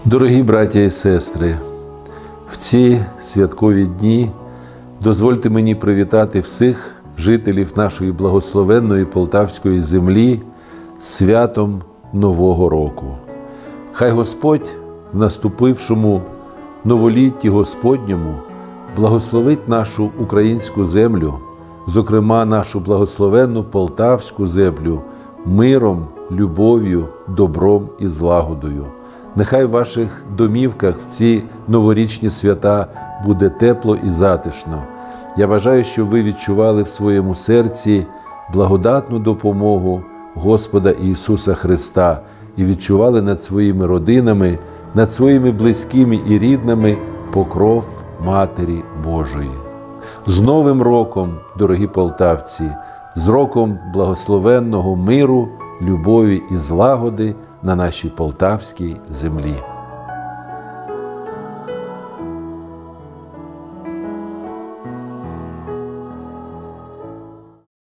Дорогі браття і сестри, в ці святкові дні дозвольте мені привітати всіх жителів нашої благословенної полтавської землі з святом Нового року. Хай Господь в наступившому новолітті Господньому благословить нашу українську землю, зокрема нашу благословенну полтавську землю, миром, любов'ю, добром і злагодою. Нехай в ваших домівках в ці новорічні свята буде тепло і затишно. Я бажаю, щоб ви відчували в своєму серці благодатну допомогу Господа Ісуса Христа і відчували над своїми родинами, над своїми близькими і рідними покров Матері Божої. З Новим роком, дорогі полтавці, з роком благословенного миру, любові і злагоди на нашій полтавській землі.